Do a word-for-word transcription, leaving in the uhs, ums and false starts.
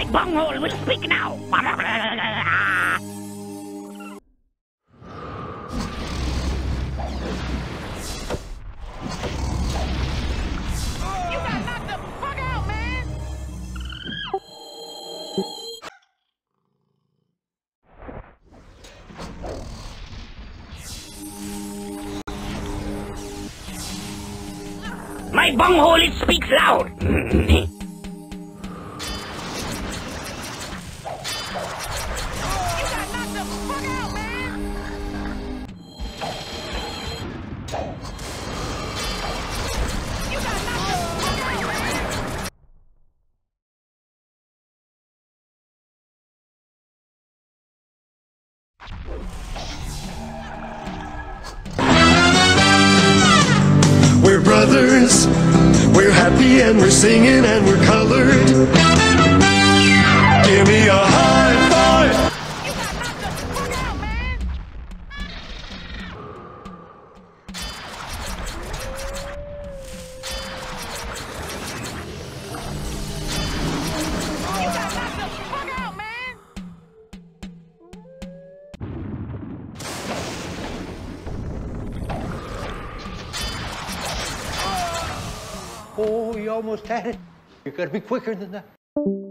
bunghole will speak now! My bunghole, it speaks loud! We're brothers, we're happy and we're singing and we're colored. Give me a high five! You got knocked the fuck out, man! You got knocked the fuck out, man! Oh, you almost had it. You gotta be quicker than that.